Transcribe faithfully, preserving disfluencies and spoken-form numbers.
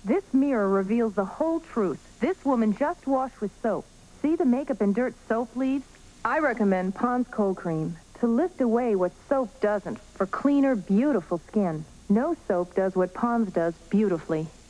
This mirror reveals the whole truth. This woman just washed with soap. See the makeup and dirt soap leaves? I recommend Pond's Cold Cream to lift away what soap doesn't for cleaner, beautiful skin. No soap does what Pond's does beautifully.